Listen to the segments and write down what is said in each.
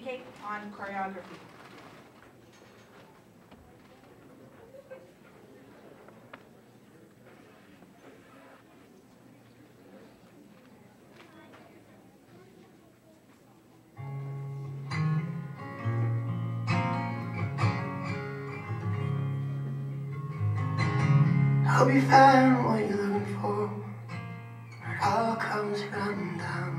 take on choreography. Hope you found what you're looking for. It all comes running down.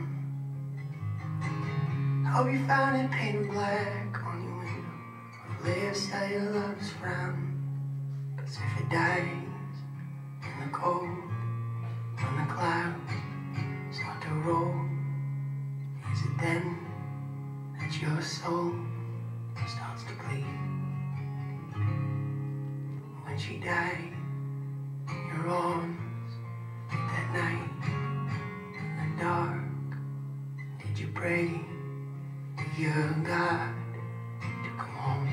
Hope you found it painted black on your window, with lips that your love's frown. 'Cause if it dies in the cold, when the clouds start to roll, is it then that your soul starts to bleed? When she died in your arms that night in the dark, did you pray to your God to come home?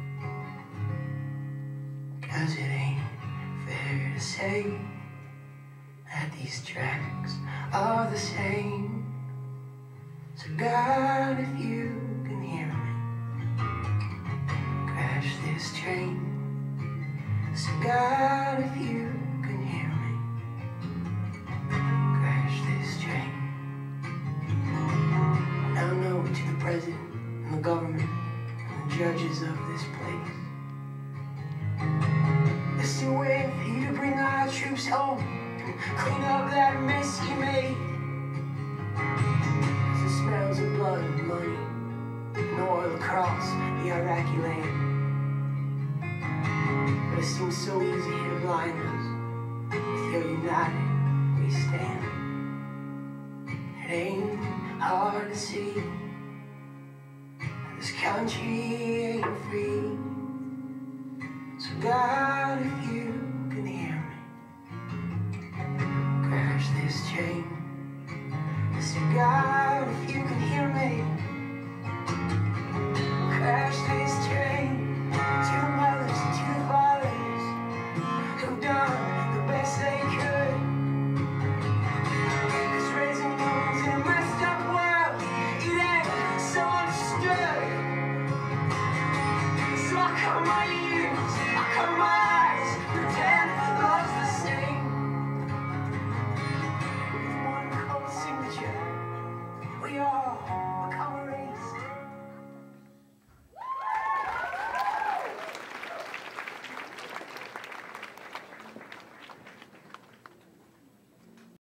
'Cause it ain't fair to say that these tracks are the same. So God, if you can hear me, crash this train. So God, if you can hear me, crash this train. Now know to the president and the government and the judges of this place, they're still waiting for you to bring our troops home and clean up that mess you made. 'Cause the smells of blood and money and oil across the Iraqi land. But it seems so easy to blind us. With your united we stand. It ain't hard to see that this country ain't free. So God,